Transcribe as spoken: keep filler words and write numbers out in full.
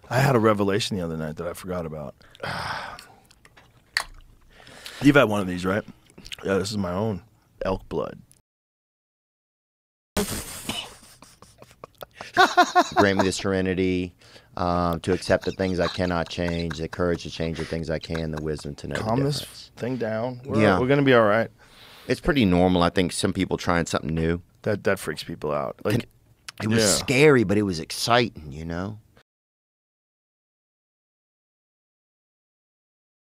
I had a revelation the other night that I forgot about. You've had one of these, right? Yeah, this is my own. Elk Blood. Grant me the serenity um, to accept the things I cannot change, the courage to change the things I can, the wisdom to know Calm the this difference. thing down. We're, Yeah. we're going to be all right. It's pretty normal. I think some people trying something new. That that freaks people out. Like, It was yeah. scary, but it was exciting, you know?